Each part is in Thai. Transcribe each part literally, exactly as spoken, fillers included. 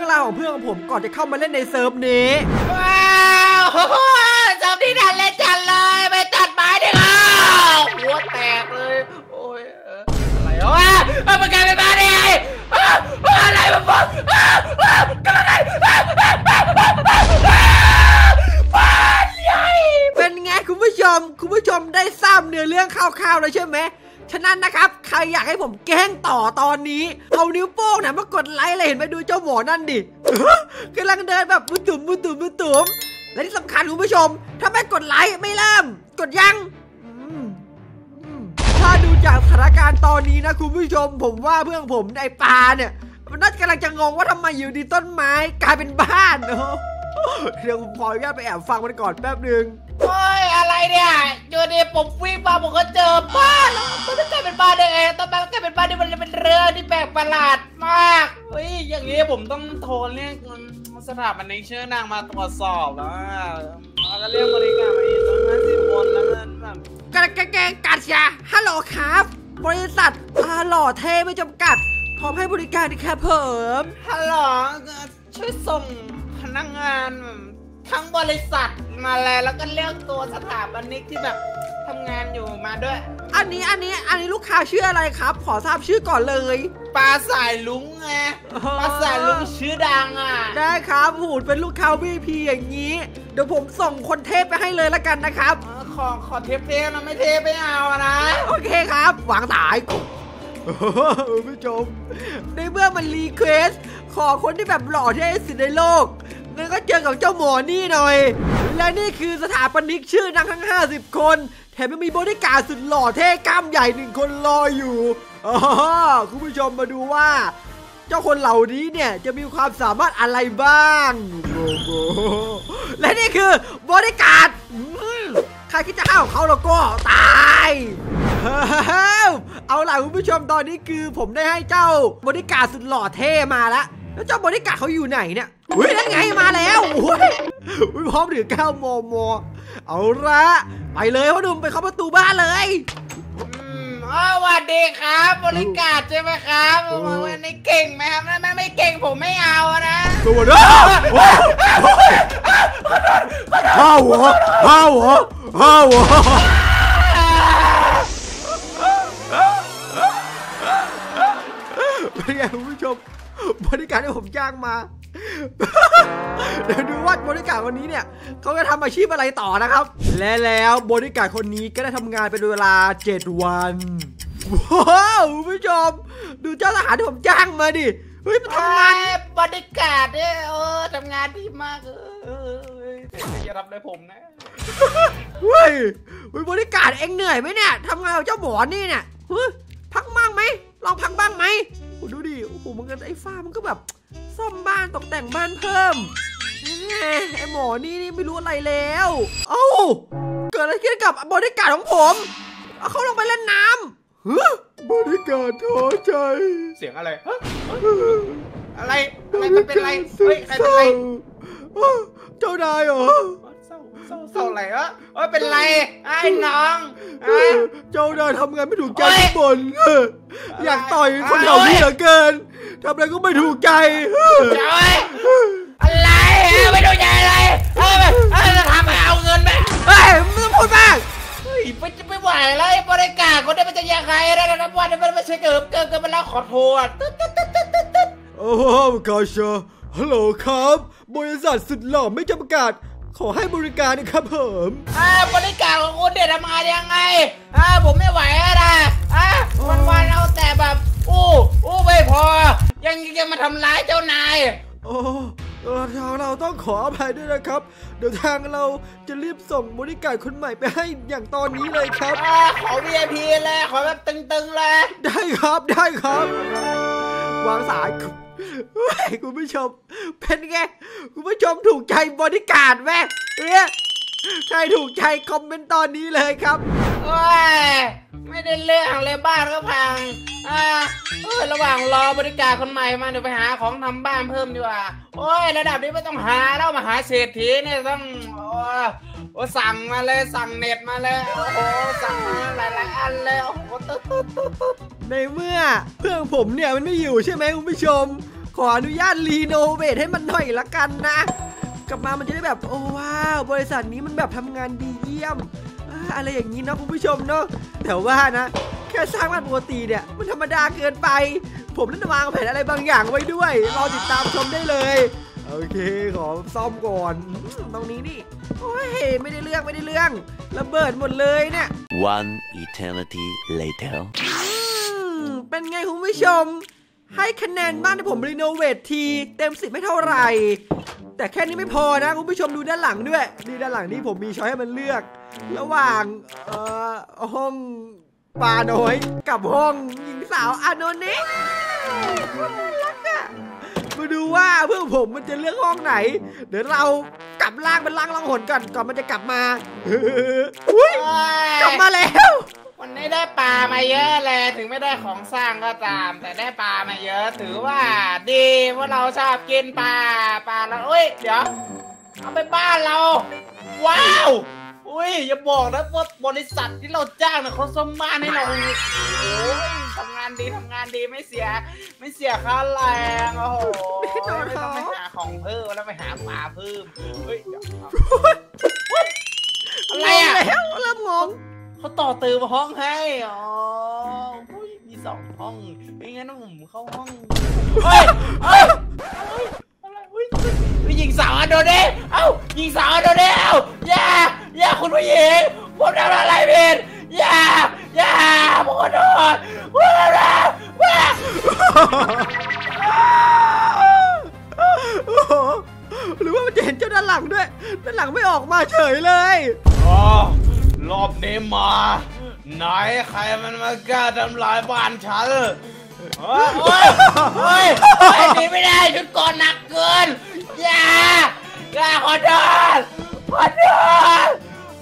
ราวของเพื่อนของผมก่อนจะเข้ามาเล่นในเซิร์ฟนี้ว้าวเซิร์ฟที่น่าเล่นจังเลยไปตัดไม้ดิครับหัวแตกเลยโอ้ยอะไรวะมันกลายเป็นบ้านได้ไงอะไรมันบอกกระไรบ้านใหญ่เป็นไงคุณผู้ชมคุณผู้ชมได้ทราบเนื้อเรื่องคร่าวๆแล้วใช่ไหมฉะนั้นนะครับใครอยากให้ผมแกล้งต่อตอนนี้เอานิ้วโป้งเนี่ยมากดไลค์เลยเห็นไหมดูเจ้าหมอนั่นดิกำลังเดินแบบมุตุ่มมุตุ่มมุตุ่มและที่สำคัญคุณผู้ชมถ้าไม่กดไลค์ไม่เริ่มกดยังถ้าดูจากสถานการณ์ตอนนี้นะคุณผู้ชมผมว่าเพื่อนผมไอ้ปลาเนี่ยมันน่าจะกำลังจะงงว่าทำไมอยู่ดีต้นไม้กลายเป็นบ้านเนาะเดี๋ยวผมขออนุญาตไปแอบฟังมันก่อนแป๊บนึงโอ้ยอะไรเนี่ยอยู่ดีผมวิ่งมาผมก็เจอบ้านแล้วต้นไม้กลายเป็นบ้านได้ไงต้นไม้กลายเป็นบ้านนี่มันเป็นเรื่องที่แปลกประหลาดมากเฮ้ยอย่างนี้ผมต้องโทรเรียกสถาบันในเชื่อนางมาตรวจสอบแล้วแล้วเรียกบริการมาอีกตั้งห้าสิบคนแล้วมันแบบกระแกงกัดยาฮัลโหลครับบริษัทอาหล่อเท่ไม่จำกัดพร้อมให้บริการดีครับเพิ่มฮัลโหลช่วยส่งพนักงานทั้งบริษัทมาเลยแล้วก็เลือกตัวสถาบันนิกที่แบบทำงานอยู่มาด้วยอันนี้อันนี้อันนี้ลูกค้าชื่ออะไรครับขอทราบชื่อก่อนเลยปลาสายลุงไงปลาสายลุงชื่อดังอ่ะได้ครับหูเป็นลูกค้า วี พี อย่างนี้เดี๋ยวผมส่งคนเทพไปให้เลยละกันนะครับขอขอเทปเทปนะไม่เทปไม่เอานะโอเคครับวางสายคุณผู้ชมในเมื่อมันรีเควสขอคนที่แบบหล่อที่สุดในโลกงั้นก็เจอกับเจ้าหมอนี่หน่อยและนี่คือสถาปนิกชื่อดังทั้งห้าสิบคนแถมยังมีบริการสุดหล่อเท่กล้ามใหญ่หนึ่งคนรออยู่อ๋อคุณผู้ชมมาดูว่าเจ้าคนเหล่านี้เนี่ยจะมีความสามารถอะไรบ้างและนี่คือบริการใครคิดจะเข้าเขาแล้วก็ตายเอาล่ะคุณผู้ชมตอนนี้คือผมได้ให้เจ้าบริการสุดหล่อเท่มาแล้วแล้วเจ้าบริการเขาอยู่ไหนเนี่ยอุ้ยนั่นไงมาแล้วอุ้ยพร้อมถือเก้ามมเอาละไปเลยพ่อหนุ่มไปเข้าประตูบ้านเลยอ๋อสวัสดีครับบริการใช่ไหมครับวันนี้เก่งไหมครับไม่ไม่เก่งผมไม่เอานะสวัสดีห้าวหัวห้าวหัวห้าวหัวเป็นไงคุณผู้ชมบริการที่ผมจ้างมาเดี๋ยวดูว่าบริการคนนี้เนี่ยเขาจะทำอาชีพอะไรต่อนะครับและแล้วบริการคนนี้ก็ได้ทำงานเป็นเวลาเจ็ดวันว้าวคุณผู้ชมดูเจ้าทหารที่ผมจ้างมาดิเฮ้ยมันทำงานบริการเนี่ยเออทำงานดีมากเอออย่ารับเลยผมนะเฮ้ยบริการเองเหนื่อยไหมเนี่ยทำงานกับเจ้าหมอนี่เนี่ยพักบ้างไหมลองพักบ้างไหมดูดิโอ้โหมันกันไอ้ฟ้ามันก็แบบซ่อมบ้านตกแต่งบ้านเพิ่มไอ้หมอนี่นี่ไม่รู้อะไรแล้วเอ้าเกิดอะไรขึ้นกับบริการของผมเอาเขาลงไปเล่นน้ำบริการท้อใจเสียงอะไรอะไรอะไรมันเป็นอะไรเฮ้ยใครเป็นอะไรเจ้านายเหรอเศร้าเศร้าเศร้าอะไรวะเอ้ยเป็นไรไอ้น้องเจ้านายทำงานไม่ถูกใจทุกคนอยากต่อยคนเหล่านี้เหลือเกินทำอะไรก็ไม่ถูกใจอะไรไม่ถูกใจอะไรเออจะทำให้เอาเงินไหมเฮ้ยไม่ต้องพูดมากไม่จะไม่ไหวแล้วบริการคนนี้มันจะยังไงนะนับวันมันไม่ใช่เกิดเกิดกันมาแล้วขอโทษโอ้โหกาชาฮัลโหลครับบริษัทสุดหล่อไม่จำกัดขอให้บริการนะครับผมอ่าบริการของคุณเด็ดทำงานยังไงอ่าผมไม่ไหวนะอ่าวันวันเอาแต่แบบอู้อู้ไม่พอยังยังมาทำร้ายเจ้านายโอ้ทางเราต้องขออภัยด้วยนะครับเดี๋ยวทางเราจะรีบส่งบริการคนใหม่ไปให้อย่างตอนนี้เลยครับอ่าขอ วี ไอ พี เลยขอแบบตึงๆเลยได้ครับได้ครับวางสายคุณผู้ชมเป็นไงคุณผู้ชมถูกใจบริการไหมเนี่ยใครถูกใจคอมเมนต์ตอนนี้เลยครับโอ้ยไม่ได้เรื่องเลยบ้านก็พังอ่าเออระหว่างรอบริการคนใหม่มาเดี๋ยวไปหาของทำบ้านเพิ่มดีกว่าโอ้ยระดับนี้ไม่ต้องหาแล้วมาหาเศรษฐีเนี่ยต้องโอ้โอ้สั่งมาเลยสั่งเน็ตมาเลยโอ้โหสั่งมาหลายๆอันเลยโอ้โหตึ๊ดตึ๊ดตึ๊ดตึ๊ดในเมื่อเพื่อนผมเนี่ยมันไม่อยู่ใช่ไหมคุณผู้ชมขออนุญาตรีโนเวทให้มันหน่อยละกันนะกลับมามันจะได้แบบโอ้ว้าวบริษัทนี้มันแบบทำงานดีเยี่ยมอะไรอย่างนี้นะคุณผู้ชมเนาะแต่ว่านะแค่สร้างบ้านปกติเนี่ยมันธรรมดาเกินไปผมนั่นวางแผนอะไรบางอย่างไว้ด้วยรอติดตามชมได้เลยโอเคขอซ่อมก่อนตรงนี้นี่โอ้ยไม่ได้เรื่องไม่ได้เรื่องระเบิดหมดเลยเนี่ย One eternity later เป็นไงคุณผู้ชมให้คะแนนบ้านที่ผมรีโนเวททีเต็มสิบไม่เท่าไหร่แต่แค่นี้ไม่พอนะคุณผู้ชมดูด้านหลังด้วยนี่ด้านหลังนี่ผมมีช้อยให้มันเลือกระหว่างเอ่อห้องปลาน้อยกับห้องหญิงสาวอาโนเนะรักอะมาดูว่าเพื่อนผมมันจะเลือกห้องไหนเดี๋ยวเรากลับล่างเป็นล่างล่องหนก่อนก่อนมันจะกลับมาอุ้ยกลับมาแล้ววันนี้ได้ปลามาเยอะเลยถึงไม่ได้ของสร้างก็ตามแต่ได้ปลามาเยอะถือว่าดีเพราะเราชอบกินปลาปลาแล้วเอ้ยเดี๋ยวเอาไปบ้านเราว้าวอุ้ยอย่าบอกนะว่าบริษัทที่เราจ้างเนี่ยเขาสมมาให้เราโอ้ยทำงานดีทำงานดีไม่เสียไม่เสียค่าแรงโอ้โหไม่ต้องไปหาของเพิ่มแล้วไปหาปลาเพิ่มเฮ้ยอะไรอะแล้วเริ่มงงเขาต่อเติมห้องให้อ๋อมีสองห้องไม่งั้นผมเข้าห้องเฮ้ยเฮ้ยอะไรเฮ้ยยิงสาวโดนเด้เอ้ายิงสาวโดนเด้เอ้าอย่าอย่าคุณผู้หญิงผมทำอะไรผิดอย่าอย่าผมขอโทษว้าว้าหรือว่ามันจะเห็นเจ้าด้านหลังด้วยด้านหลังไม่ออกมาเฉยเลยอ๋อรอบนี้มาไหนใครมันมากล้าทำลายบ้านฉันโอ้ยโอ้ยโอ้ยหนีไม่ได้ชุดก่อนหนักเกินอย่าอย่าขอโทษขอโทษ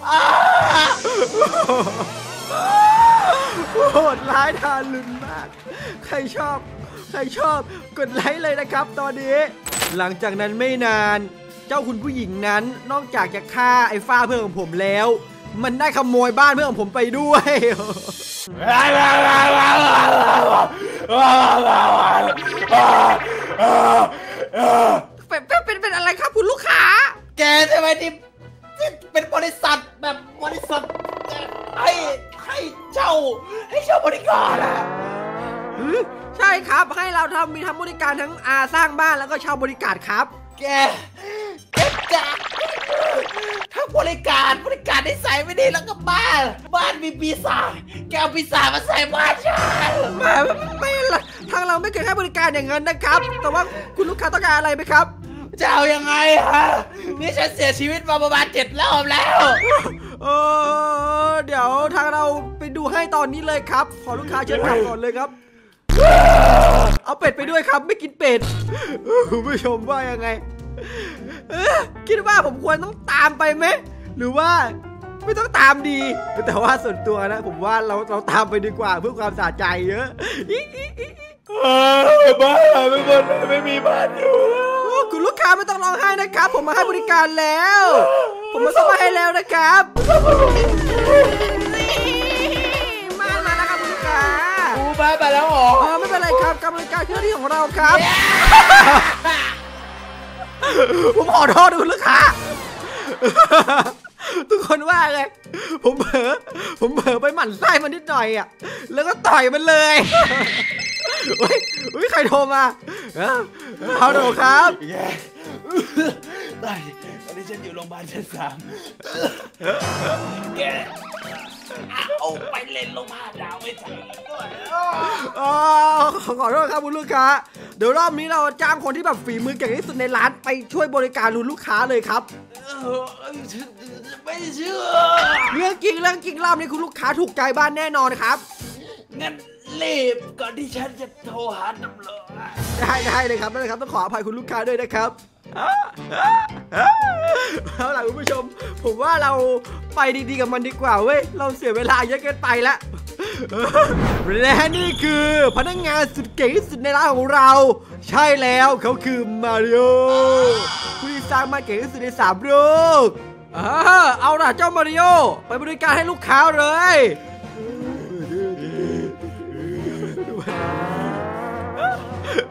โหดร้ายทารุณมากใครชอบใครชอบกดไลค์เลยนะครับตอนนี้หลังจากนั้นไม่นานเจ้าคุณผู้หญิงนั้นนอกจากจะฆ่าไอ้ฝ้าเพื่อนของผมแล้วมันได้ขโมยบ้านเพื่อนของผมไปด้วยเป็นเป็นเป็นอะไรครับคุณลูกค้าแกใช่ไหมที่เป็นบริษัทแบบบริษัทให้ให้เช่าให้เช่าบริการอะใช่ครับให้เราทำมีทำบริการทั้งอาสร้างบ้านแล้วก็เช่าบริการครับแกแกจะถ้าบริการบริการได้ใส่ไม่ดีแล้วก็บ้านบ้านมีปีศาจแกเอาปีศาจมาใส่บ้านฉันไม่ไม่ละทางเราไม่เคยให้บริการอย่างนั้นนะครับแต่ว่าคุณลูกค้าต้องการอะไรไหมครับจะเอายังไงฮะนี่ฉันเสียชีวิตมาประมาณเจ็ดรอบแล้วเออเดี๋ยวทางเราไปดูให้ตอนนี้เลยครับขอลูกค้าเชิญกลับก่อนเลยครับเอาเป็ดไปด้วยครับไม่กินเป็ดคุณผู้ชมว่ายังไงคิดว่าผมควรต้องตามไปไหมหรือว่าไม่ต้องตามดีแต่ว่าส่วนตัวนะผมว่าเราเราตามไปดีกว่าเพื่อความสะใจเยอะบ้านไม่บ้านไม่มีบ้านอยู่คุณลูกค้าไม่ต้องร้องไห้นะครับผมมาให้บริการแล้วผมมาซ่อมให้แล้วนะครับมามาแล้วครับคุณลูกค้าอูบ้านไปแล้วหรอไม่เป็นไรครับการบริการเครื่องที่ของเราครับผมขอโทษคุณลูกค้าทุกคนว่าไงผมเผลอผมเผลอไปหมั่นไส้มันนิดหน่อยอ่ะแล้วก็ต่อยมันเลยเฮ้ยเฮ้ยใครโทรมาฮัลโหลครับตอนนี้ตอนนี้ฉันอยู่โรงพยาบาลชั้นสามแกเอาไปเล่นลงมาดาวไม่ใช่ด้วยอ๋อขอโทษครับคุณลูกค้าเดี๋ยวรอบนี้เราจ้างคนที่แบบฝีมือเก่งที่สุดในร้านไปช่วยบริการลูกค้าเลยครับไม่เชื่อเรื่องจริงเรื่องจริงรอบนี้คุณลูกค้าถูกใจบ้านแน่นอนครับงั้นรีบก่อนที่ฉันจะโทรหาตำรวจได้ได้เลยครับได้เลยครับต้องขออภัยคุณลูกค้าด้วยนะครับเอาล่ะคุณผู้ชมผมว่าเราไปดีๆกับมันดีกว่าเว้ยเราเสียเวลาเยอะเกินไปแล้วและนี่คือพนักงานสุดเก่งที่สุดในร้านของเราใช่แล้วเขาคือมาริโอผู้ที่สร้างมาเก่งที่สุดในสามโลกเอาล่ะเจ้ามาริโอไปบริการให้ลูกค้าเลย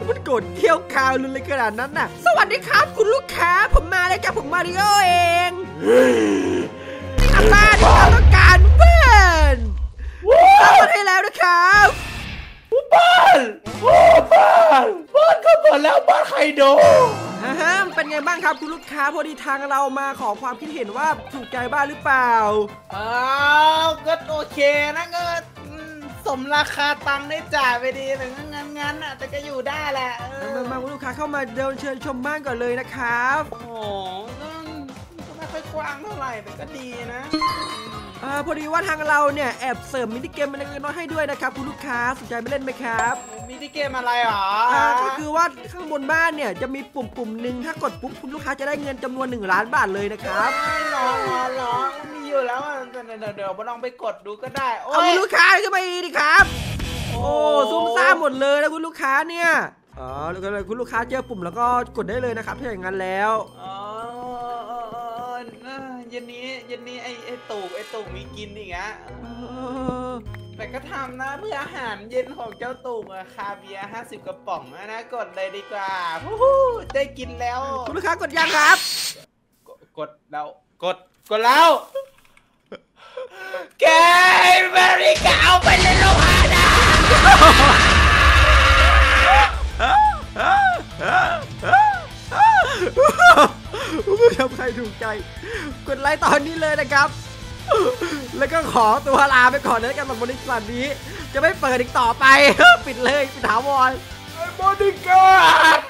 มันโกรธเที่ยวคาวเลยขนาดนั้นน่ะสวัสดีครับคุณลูกค้าผมมาแล้วจ้ะผมมาริโอเองนี่ค่ะบ้านที่เราต้องการเพื่อนเข้ามาให้แล้วนะครับบ้านบ้านบ้านก็เปิดแล้วบ้านใครโดฮ่าฮ่าเป็นไงบ้างครับคุณลูกค้าพอดีทางเรามาขอความคิดเห็นว่าถูกใจบ้านหรือเปล่าอ้าวก็โอเคนะก็สมราคาตังค์ได้จ่ายไปดีแต่งั้นงั้นอ่ะแต่ก็อยู่ได้แหละมามาคุณลูกค้าเข้ามาเดินเชิญชมบ้านก่อนเลยนะครับโอ้โหก็ไม่ค่อยกว้างเท่าไหร่แต่ก็ดีนะอ่าพอดีว่าทางเราเนี่ยแอบเสริมมินิเกมมาเล็กน้อยให้ด้วยนะครับคุณลูกค้าสนใจมาเล่นไหมครับมินิเกมอะไรหรออ่าก็คือว่าข้างบนบ้านเนี่ยจะมีปุ่มปุ่มหนึ่งถ้ากดปุ๊บคุณลูกค้าจะได้เงินจำนวนหนึ่งล้านบาทเลยนะครับรอรอรอมีอยู่แล้วเดี๋ยวเดี๋ยวมาลองไปกดดูก็ได้เอาคุณลูกค้าขึ้นมาดีครับโอ้ซุ่มซ่ามหมดเลยนะคุณลูกค้าเนี่ยอ๋อแล้วก็คุณลูกค้าเจอปุ่มแล้วก็กดได้เลยนะครับถ้าอย่างนั้นแล้วอ๋อเย็นนี้เย็นนี้ไอไอตูบไอตูบมีกินอีกอะแต่ก็ทำนะเพื่ออาหารเย็นของเจ้าตูบอะคาเบียห้าสิบกระป๋องนะกดเลยดีกว่าได้กินแล้วคุณลูกค้ากดยังครับกดแล้วกดกดแล้วแกเมริกาเอาไปเลยลูกฮานะคุณผู้ชมใครถูกใจกดไลค์ตอนนี้เลยนะครับแล้วก็ขอตัวลาไปก่อนนะกันสำหรับบริษัทนี้จะไม่เปิดอีกต่อไปปิดเลยปิดถาวรไอ้บริการ